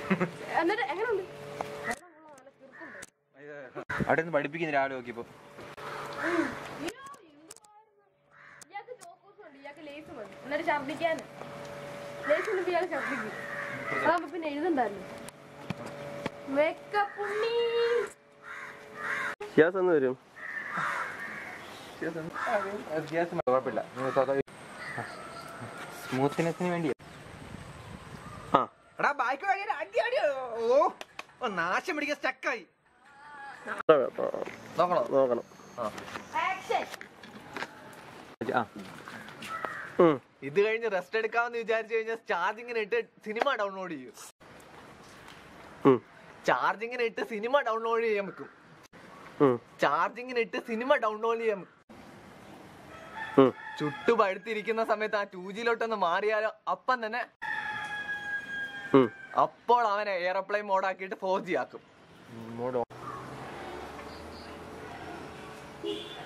അവിടെ നിന്ന് പഠിപ്പിക്കുന്ന രാവിലെ നോക്കിയപ്പോ പിന്നെ എഴുതണ്ടായിരുന്നു വരും കുഴപ്പമില്ല സ്മൂത്ത്നെസ്സിന് വേണ്ടി നാശം പിടിക്കാൻ സ്റ്റക്കായി നോക്കണം ഇത് കഴിഞ്ഞ് റെസ്റ്റ് എടുക്കാമെന്ന് വിചാരിച്ചു കഴിഞ്ഞാൽ ചാർജിങ്ങിന് ഇട്ട് സിനിമ ഡൗൺലോഡ് ചെയ്യും. ചാർജിങ്ങിന് ഇട്ട് സിനിമ ഡൗൺലോഡ് ചെയ്യാൻ വെക്കും. ചാർജിങ്ങിന് ഇട്ട് സിനിമ ഡൗൺലോഡ് ചെയ്യാൻ ചുട്ടു പഴുത്തിരിക്കുന്ന സമയത്ത് ആ 2Gയിലോട്ടൊന്ന് മാറിയാലോ അപ്പം തന്നെ അപ്പോൾ അവനെ എയർപ്ലെയിൻ മോഡാക്കിയിട്ട് 4G ആക്കും.